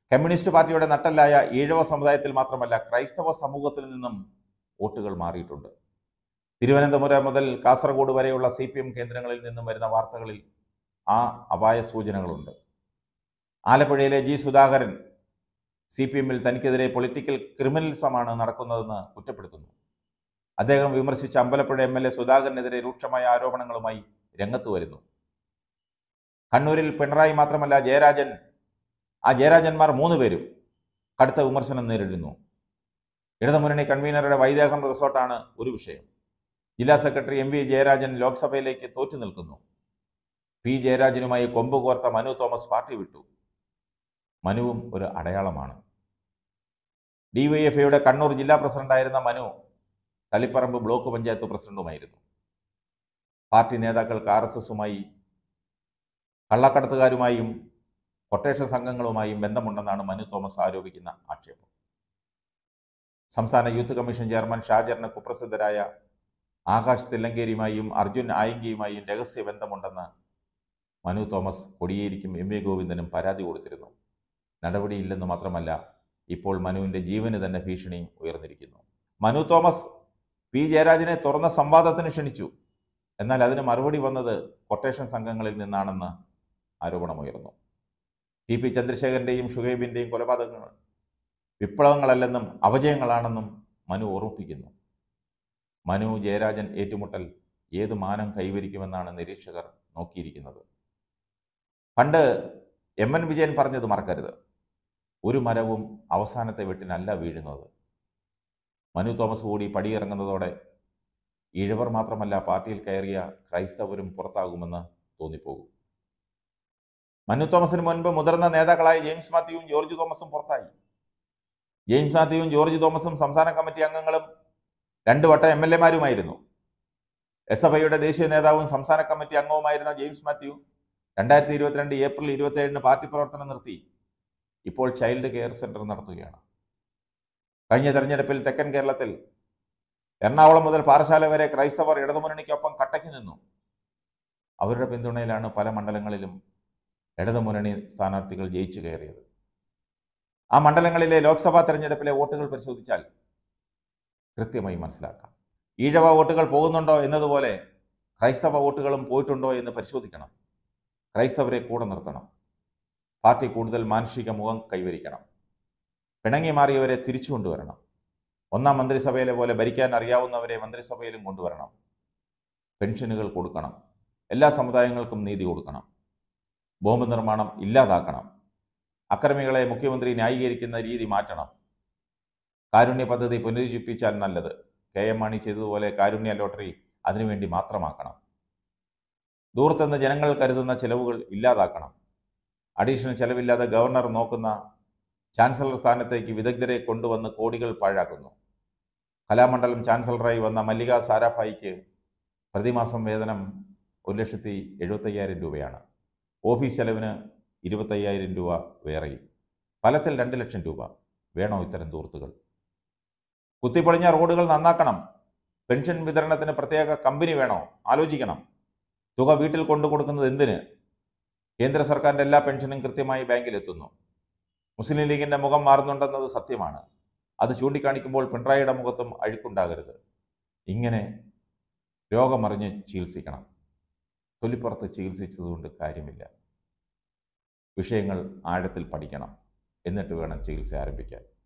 Communist പാർട്ടിയുടെ നട്ടെല്ലായ ഈഴവ സമുദായത്തിൽ മാത്രമല്ല ക്രൈസ്തവ സമൂഹത്തിൽ നിന്നും വോട്ടുകൾ മാറിയിട്ടുണ്ട്. തിരുവനന്തപുരം മുതൽ കാസർഗോഡ് വരെയുള്ള CPM കേന്ദ്രങ്ങളിൽ നിന്നും വരുന്ന വാർത്തകളിൽ ആ അപായ സൂചനകളുണ്ട്. ആലപ്പുഴയിലെ G. സുധാകരൻ CPMൽ തനിക്കെതിരെ പൊളിറ്റിക്കൽ ക്രിമിനലിസമാണ് നടക്കുന്നതെന്ന് കുറ്റപ്പെടുത്തുന്നു. അദ്ദേഹം വിമർശിച്ച അമ്പലപ്പുഴ MLA സുധാകരനെതിരെ രൂക്ഷമായ ആരോപണങ്ങളുമായി രംഗത്ത് വരുന്നു. കണ്ണൂരിൽ പിണറായി മാത്രമല്ല ജയരാജന്മാർ 3 പേരും കടുത്ത വിമർശനം നേരിടുന്നു. ഇടതുമുന്നണി കൺവീനറുടെ വൈദേഹം റിസോർട്ടാണ് ഒരു വിഷയം. ജില്ലാ സെക്രട്ടറി MV ജയരാജൻ ലോക്സഭയിലേക്ക് തോറ്റു നിൽക്കുന്നു. P. ജയരാജനുമായി കൊമ്പ് കോർത്ത മനു തോമസ് പാർട്ടി വിട്ടു. മനുവും ഒരു അടയാളമാണ്. DYFIയുടെ കണ്ണൂർ ജില്ലാ പ്രസിഡന്റായിരുന്ന മനു തളിപ്പറമ്പ് ബ്ലോക്ക് പഞ്ചായത്ത് പ്രസിഡന്റുമായിരുന്നു. പാർട്ടി നേതാക്കൾക്ക് RSSുമായി, കള്ളക്കടത്തുകാരുമായും കൊട്ടേഷൻ സംഘങ്ങളുമായും ബന്ധമുണ്ടെന്നാണ് മനു തോമസ് ആരോപിക്കുന്ന ആക്ഷേപം. സംസ്ഥാന യൂത്ത് കമ്മീഷൻ ചെയർമാൻ ഷാജറിന് കുപ്രസിദ്ധരായ ആകാശ് തില്ലങ്കേരിയുമായും അർജുൻ ആയിങ്കിയുമായും രഹസ്യ ബന്ധമുണ്ടെന്ന് മനു തോമസ് കോടിയേരിക്കും MV ഗോവിന്ദനും പരാതി കൊടുത്തിരുന്നു. നടപടിയില്ലെന്ന് മാത്രമല്ല, ഇപ്പോൾ മനുവിൻ്റെ ജീവന് തന്നെ ഭീഷണിയും ഉയർന്നിരിക്കുന്നു. Manu Thomas P. ജയരാജനെ തുറന്ന സംവാദത്തിന് ക്ഷണിച്ചു. എന്നാൽ അതിന് മറുപടി വന്നത് കൊട്ടേഷൻ സംഘങ്ങളിൽ നിന്നാണെന്ന് ആരോപണമുയർന്നു. TP ചന്ദ്രശേഖരൻ്റെയും ഷുഹൈബിൻ്റെയും കൊലപാതകങ്ങൾ വിപ്ലവങ്ങളല്ലെന്നും അപജയങ്ങളാണെന്നും മനു ഓർമ്മിപ്പിക്കുന്നു. മനു ജയരാജൻ ഏറ്റുമുട്ടൽ ഏത് മാനം കൈവരിക്കുമെന്നാണ് നിരീക്ഷകർ നോക്കിയിരിക്കുന്നത്. പണ്ട് MN വിജയൻ പറഞ്ഞത് മറക്കരുത്, ഒരു മരവും അവസാനത്തെ വെട്ടിനല്ല വീഴുന്നത്. മനു തോമസ് കൂടി പടിയിറങ്ങുന്നതോടെ ഈഴവർ മാത്രമല്ല പാർട്ടിയിൽ കയറിയ ക്രൈസ്തവരും പുറത്താകുമെന്ന് തോന്നിപ്പോകും. മനു തോമസിന് മുൻപ് മുതിർന്ന നേതാക്കളായ ജെയിംസ് മാത്യുവും ജോർജ് തോമസും പുറത്തായി. ജെയിംസ് മാത്യുവും ജോർജ് തോമസും സംസ്ഥാന കമ്മിറ്റി അംഗങ്ങളും 2 വട്ടം MLAമാരുമായിരുന്നു. SFIയുടെ ദേശീയ നേതാവും സംസ്ഥാന കമ്മിറ്റി അംഗവുമായിരുന്ന ജെയിംസ് മാത്യു 2022 ഏപ്രിൽ 27 പാർട്ടി പ്രവർത്തനം നിർത്തി. ഇപ്പോൾ ചൈൽഡ് കെയർ സെന്റർ നടത്തുകയാണ്. കഴിഞ്ഞ തെരഞ്ഞെടുപ്പിൽ തെക്കൻ കേരളത്തിൽ എറണാകുളം മുതൽ പാറശാല വരെ ക്രൈസ്തവർ ഇടതുമുന്നണിക്കൊപ്പം കട്ടയ്ക്ക് നിന്നു. അവരുടെ പിന്തുണയിലാണ് പല മണ്ഡലങ്ങളിലും ഇടതുമുന്നണി സ്ഥാനാർത്ഥികൾ ജയിച്ചു കയറിയത്. ആ മണ്ഡലങ്ങളിലെ ലോക്സഭാ തെരഞ്ഞെടുപ്പിലെ വോട്ടുകൾ പരിശോധിച്ചാൽ കൃത്യമായി മനസ്സിലാക്കാം. ഈഴവ വോട്ടുകൾ പോകുന്നുണ്ടോ എന്നതുപോലെ ക്രൈസ്തവ വോട്ടുകളും പോയിട്ടുണ്ടോ എന്ന് പരിശോധിക്കണം. ക്രൈസ്തവരെ കൂടെ നിർത്തണം. പാർട്ടി കൂടുതൽ മാനുഷിക മുഖം കൈവരിക്കണം. പിണങ്ങി മാറിയവരെ തിരിച്ചു കൊണ്ടുവരണം. ഒന്നാം മന്ത്രിസഭയിലെ പോലെ ഭരിക്കാൻ അറിയാവുന്നവരെ മന്ത്രിസഭയിലും കൊണ്ടുവരണം. പെൻഷനുകൾ കൊടുക്കണം. എല്ലാ സമുദായങ്ങൾക്കും നീതി കൊടുക്കണം. ബോംബ് നിർമ്മാണം ഇല്ലാതാക്കണം. അക്രമികളെ മുഖ്യമന്ത്രി ന്യായീകരിക്കുന്ന രീതി മാറ്റണം. കാരുണ്യ പദ്ധതി പുനരുജ്ജീവിപ്പിച്ചാൽ നല്ലത്. KM മാണി ചെയ്തതുപോലെ കാരുണ്യ ലോട്ടറി അതിനുവേണ്ടി മാത്രമാക്കണം. ദൂരത്തെന്ന് ജനങ്ങൾ കരുതുന്ന ചെലവുകൾ ഇല്ലാതാക്കണം. അഡീഷണൽ ചെലവില്ലാതെ ഗവർണർ നോക്കുന്ന ചാൻസലർ സ്ഥാനത്തേക്ക് വിദഗ്ധരെ കൊണ്ടുവന്ന് കോടികൾ പാഴാക്കുന്നു. കലാമണ്ഡലം ചാൻസലറായി വന്ന മല്ലിക സാരാഭായിക്ക് പ്രതിമാസം വേതനം 1,75,000 രൂപയാണ്. ഓഫീസ് ചെലവിന് 25,000 രൂപ വേറെയും. ഫലത്തിൽ 2 ലക്ഷം രൂപ. വേണോ ഇത്തരം ദൂർത്തുകൾ? കുത്തിപ്പൊളിഞ്ഞ റോഡുകൾ നന്നാക്കണം. പെൻഷൻ വിതരണത്തിന് പ്രത്യേക കമ്പനി വേണോ? ആലോചിക്കണം. തുക വീട്ടിൽ കൊണ്ടു കൊടുക്കുന്നത് എന്തിന്? കേന്ദ്ര സർക്കാരിൻ്റെ എല്ലാ പെൻഷനും കൃത്യമായി ബാങ്കിലെത്തുന്നു. മുസ്ലിം ലീഗിൻ്റെ മുഖം മാറുന്നുണ്ടെന്നത് സത്യമാണ്. അത് ചൂണ്ടിക്കാണിക്കുമ്പോൾ പിണറായിയുടെ മുഖത്തും അഴുക്കുണ്ടാകരുത്. ഇങ്ങനെ രോഗമറിഞ്ഞ് ചികിത്സിക്കണം. തൊലിപ്പുറത്ത് ചികിത്സിച്ചതുകൊണ്ട് കാര്യമില്ല. വിഷയങ്ങൾ ആഴത്തിൽ പഠിക്കണം. എന്നിട്ട് വേണം ചികിത്സ ആരംഭിക്കാൻ.